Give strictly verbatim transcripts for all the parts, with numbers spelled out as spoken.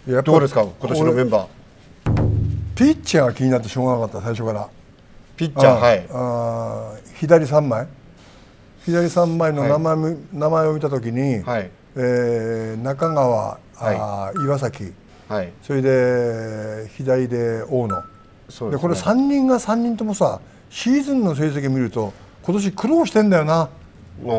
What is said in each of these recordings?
やっぱどうですか今年のメンバー。 ピッチャーが気になってしょうがなかった最初から。 ピッチャー、はい。 あ左さんまい左さんまいの名前、はい、名前を見たときに、はい、えー、中川、はい、あ岩崎、はい、それで左で大野 で, ね、でこれさんにんがさんにんともさシーズンの成績見ると今年苦労してんだよな。うん、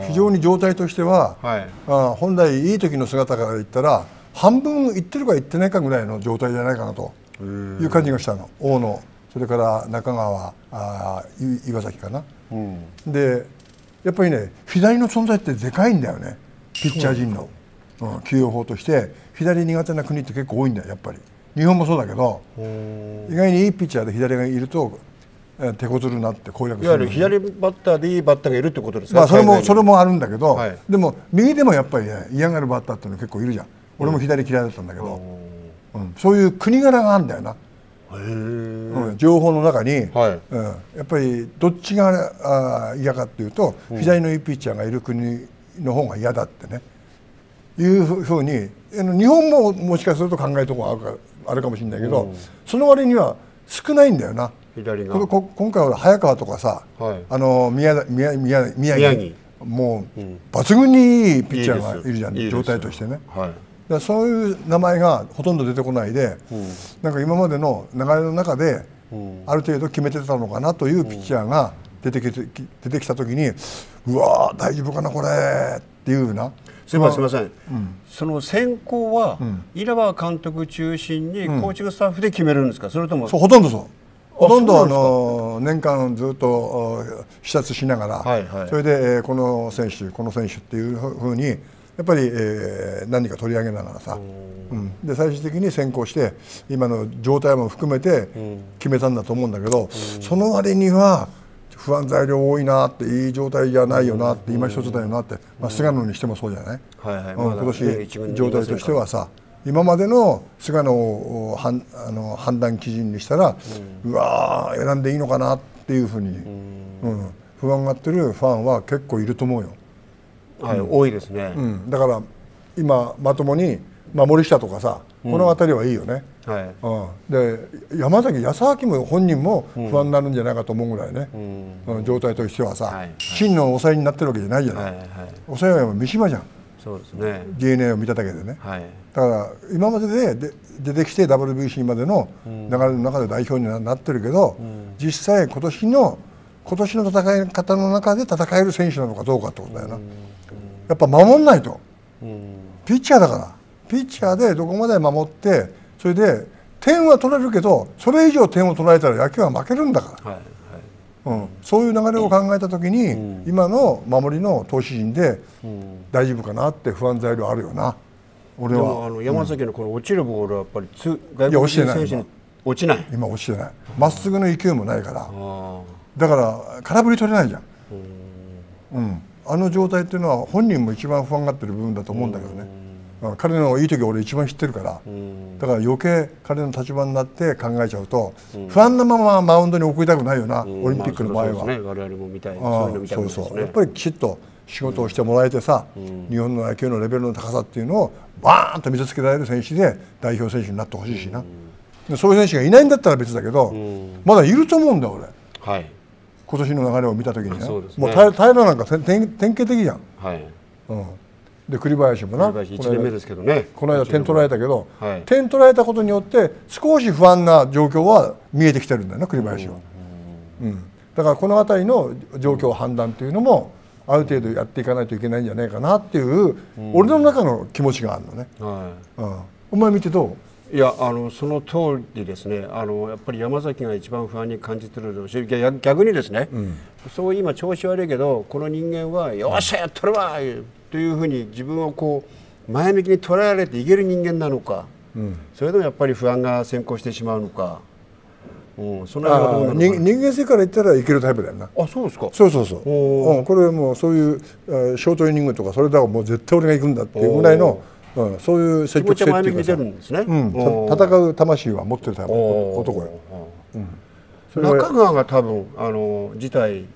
非常に状態としては、はい、あ本来いい時の姿から言ったら半分いってるかいってないかぐらいの状態じゃないかなという感じがしたの。大野、それから中川、あ岩崎かな、うん、でやっぱりね左の存在ってでかいんだよね、ピッチャー陣の、うん、起用法として左苦手な国って結構多いんだよやっぱり。日本もそうだけど意外にいいピッチャーで左がいると手こずるなって攻略する。 いわゆる左バッターでいいバッターがいるってことですか。 まあそれもそれもあるんだけど、はい、でも右でもやっぱり、ね、嫌がるバッターっていうの結構いるじゃん。俺も左嫌いだったんだけど、うん、そういう国柄があるんだよな。へうん、情報の中に、はい、うん、やっぱりどっちがあ嫌かっていうと、うん、左のいいピッチャーがいる国の方が嫌だってねいうふうに日本ももしかすると考えるところがあるか、あるかもしれないけど、うん、その割には少ないんだよな。左がこ今回は早川とかさ、はい、あの 宮, 宮, 宮, 宮城もう、うん、抜群にいいピッチャーがいるじゃん、いい状態としてね。はい、だそういう名前がほとんど出てこないで、うん、なんか今までの流れの中で、うん、ある程度決めてたのかなというピッチャーが出てきて、出てきた時にうわー大丈夫かなこれっていうな。 すみません、すみません、うん、その選考は、うん、稲葉監督中心にコーチングスタッフで決めるんですか、それとも。 そうほとんどそうほとんどあの年間ずっと視察しながら、はいはい、それでこの選手この選手っていうふうにやっぱりえ何か取り上げながらさ、うん、で最終的に選考して今の状態も含めて決めたんだと思うんだけど、うん、その割には不安材料多いなって、いい状態じゃないよなって、今一つだよなって、まあ、菅野にしてもそうじゃない、今年状態としてはさ、今までの菅野をはんあの判断基準にしたら、うん、うわー選んでいいのかなっていうふうに、うんうん、不安がってるファンは結構いると思うよ。 はい、うん、多いですね、 うん、だから今まともに、まあ、森下とかさ、この辺りはいいよね、うんはいうん、で山崎康晃も本人も不安になるんじゃないかと思うぐらいね、うんうん、状態としてはさ、はいはい、真の抑えになってるわけじゃないじゃない、はいはい、抑えは三島じゃん。 そうですね、 ディーエヌエー を見ただけでね、はい、だから今まででで出てきて ダブリュービーシー までの流れの中で代表になってるけど、うん、実際今年の今年の戦い方の中で戦える選手なのかどうかってことだよな、うんうん、やっぱ守んないと、うん、ピッチャーだからピッチャーでどこまで守ってそれで点は取れるけどそれ以上点を取られたら野球は負けるんだから、はいうん、そういう流れを考えたときに、うん、今の守りの投手陣で大丈夫かなって不安材料あるよな。俺はでもあの山崎のこの落ちるボールはやっぱりつ外国人選手に落ちない。 今落ちてない。まっすぐの勢いもないから。だから空振り取れないじゃん。うん。あの状態っていうのは本人も一番不安がってる部分だと思うんだけどね。彼のいい時俺一番知ってるから、だから余計彼の立場になって考えちゃうと、不安なままマウンドに送りたくないよな、オリンピックの場合は。 我々も見たい。 そうそう。やっぱりきちっと仕事をしてもらえてさ、日本の野球のレベルの高さっていうのをバーンと見せつけられる選手で代表選手になってほしいしな。そういう選手がいないんだったら別だけど、まだいると思うんだ俺。はい。今年の流れを見た時にね、もう平らなんか典型的じゃん。はい。うん。で栗林もな、 いちねんめですけどね、 この間点取られたけど、はい、点取られたことによって少し不安な状況は見えてきてるんだよな栗林は、うんうん、だからこの辺りの状況判断というのもある程度やっていかないといけないんじゃないかなっていう、うん、俺の中の気持ちがあるのね、はいうん、お前見てどう？いやあのその通りですね。あのやっぱり山崎が一番不安に感じてるし、逆にですね、うん、そう今調子悪いけどこの人間はよっしゃやっとるわというふうに自分をこう前向きに捉えられていける人間なのか、うん、それでもやっぱり不安が先行してしまうのか、うん、その辺はどうなのかな。 人間性から言ったらいけるタイプだよな。 あ、そうですか。 そうそうそう、うん、これもうそういうショートイニングとかそれだからもう絶対俺が行くんだっていうぐらいの、うん、そういう積極性っていうかさ、うん、戦う魂は持ってるタイプ男よ、うん、 中川が多分あの辞退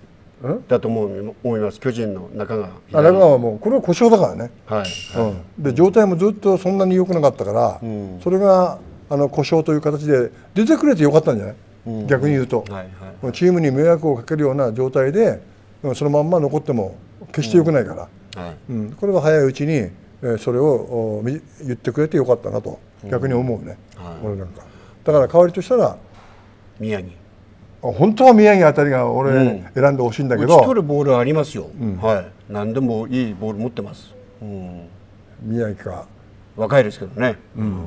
だと思う思います。巨人の中川。 あ、中川はもうこれは故障だからね。 はい。 うん、で状態もずっとそんなに良くなかったから、うん、それがあの故障という形で出てくれてよかったんじゃない？うん、逆に言うと、はいはい、チームに迷惑をかけるような状態でそのまんま残っても決して良くないから、うんはい、うん、これは早いうちにそれを言ってくれてよかったなと逆に思うね、うんはい、俺なんか。だから代わりとしたら宮城。 本当は宮城あたりが俺選んでほしいんだけど、 打ち取るボールありますよ、うん、はい、何でもいいボール持ってます、うん、 宮城か。 若いですけどね、うんうん、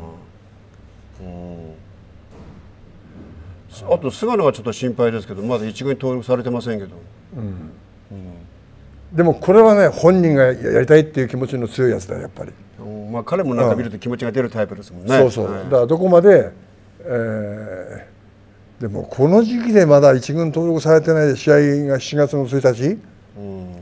あと菅野がちょっと心配ですけど、まだ一軍に登録されてませんけど、うんうん、 でもこれはね、本人がやりたいっていう気持ちの強いやつだよやっぱり、 うん、まあ彼もなんか見ると気持ちが出るタイプですもんね、 そうそう、はい、だからどこまで、えーでもこの時期でまだ一軍登録されてない試合がしちがつのついたち、うん、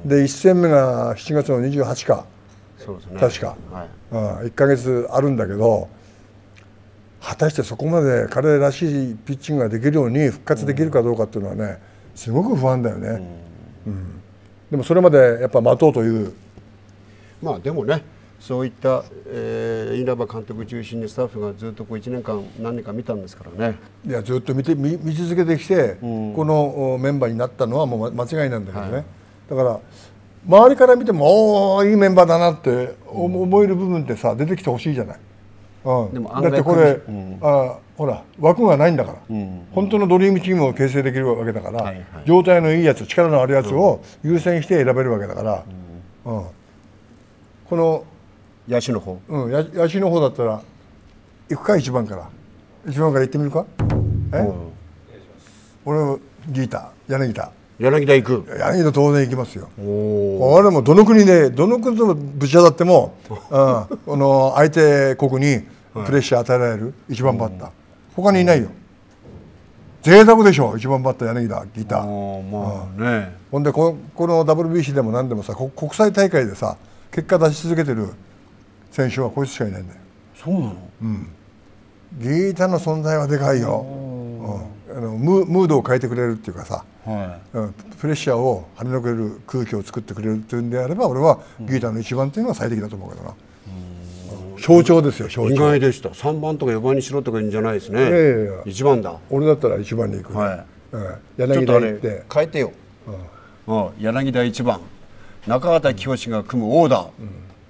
でいち戦目がしちがつのにじゅうはちか、そうですね、確か、はい、うん、いっかげつあるんだけど、果たしてそこまで彼らしいピッチングができるように復活できるかどうかっていうのはね、すごく不安だよね、うんうん、でもそれまでやっぱ待とうという。 まあでもね、そういった、えー、稲葉監督中心にスタッフがずっとこういちねんかん何年か見たんですからね。いやずっと見て 見, 見続けてきて、うん、このメンバーになったのはもう間違いなんだけどね、はい、だから周りから見てもおーいいメンバーだなって思える部分ってさ出てきてほしいじゃない、うん、でもだってこれ、うん、あほら枠がないんだから、うん、本当のドリームチームを形成できるわけだから、はいはい、状態のいいやつ力のあるやつを優先して選べるわけだから、うんうん、この野手の方、 うん、野手の方だったら行くか、一番から一番から行ってみるか。え、うん、俺ギータ柳田柳田行く。 柳田当然行きますよ。これもどの国でどの国とぶち当たっても、うん、この相手国にプレッシャー与えられる一番バッター、他にいないよ。贅沢でしょ、一番バッター柳田ギータ。まあね、ほんでここの ダブリュービーシー でも何でもさ、国際大会でさ結果出し続けてる選手はこいつしかいないんだよ。 そうなの？ うん。ギータの存在はでかいよ。うん、あの ム, ムードを変えてくれるっていうかさ、はい、うん、プレッシャーを跳ねのける空気を作ってくれるっていうんであれば、俺はギータの一番っていうのは最適だと思うけどな。うん、象徴ですよ、象徴。 意外でした。さんばんとかよばんにしろとか言うんじゃないですね。いやいやいや、いちばんだ。 俺だったらいちばんに行く、ね。はい。うん、柳田行って変えてよ。うん、柳田いちばん、中畑清が組むオーダー。うん、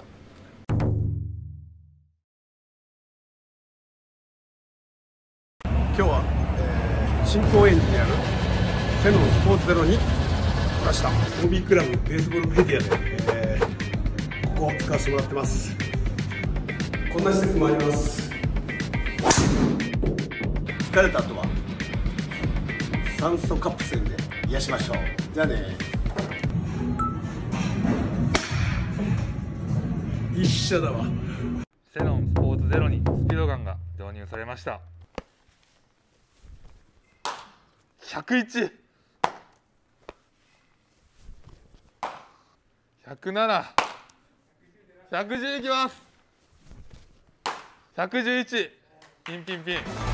今日は、えー、新高円寺にあるセノンスポーツゼロに来ました。ホビークラブベースボールメディアで、えー、ここを使わせてもらってます。こんな施設もあります。疲れた後は酸素カプセルで癒しましょう。じゃあね。一緒だわ。 セノンスポーツゼロにスピードガンが導入されました。ひゃくいち、ひゃくなな、ひゃくじゅういきます。ひゃくじゅういち、ピンピンピン。